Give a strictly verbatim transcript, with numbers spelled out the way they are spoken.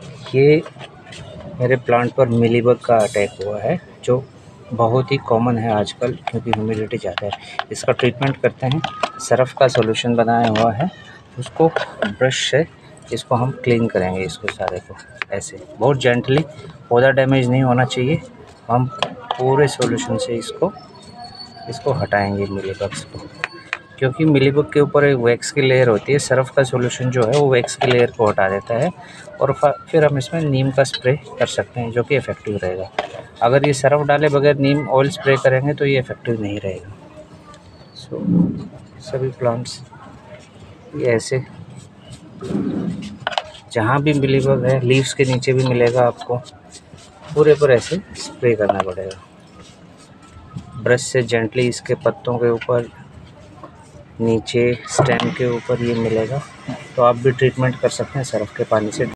ये मेरे प्लांट पर मिलीबग का अटैक हुआ है, जो बहुत ही कॉमन है आजकल क्योंकि ह्यूमिडिटी ज़्यादा है। इसका ट्रीटमेंट करते हैं, सरफ का सॉल्यूशन बनाया हुआ है, उसको ब्रश से इसको हम क्लीन करेंगे, इसको सारे को ऐसे बहुत जेंटली। पौधा डैमेज नहीं होना चाहिए। हम पूरे सॉल्यूशन से इसको इसको हटाएंगे मिलीबग्स को, क्योंकि मिलीबग के ऊपर एक वैक्स की लेयर होती है। सरफ का सॉल्यूशन जो है वो वैक्स की लेयर को हटा देता है और फिर हम इसमें नीम का स्प्रे कर सकते हैं, जो कि इफ़ेक्टिव रहेगा। अगर ये सरफ डाले बगैर नीम ऑयल स्प्रे करेंगे तो ये इफ़ेक्टिव नहीं रहेगा। सो so, सभी प्लांट्स ये ऐसे जहाँ भी मिलीबग है, लीव्स के नीचे भी मिलेगा आपको, पूरे पर ऐसे स्प्रे करना पड़ेगा। ब्रश से जेंटली इसके पत्तों के ऊपर, नीचे स्टेम के ऊपर ये मिलेगा। तो आप भी ट्रीटमेंट कर सकते हैं सरफ के पानी से।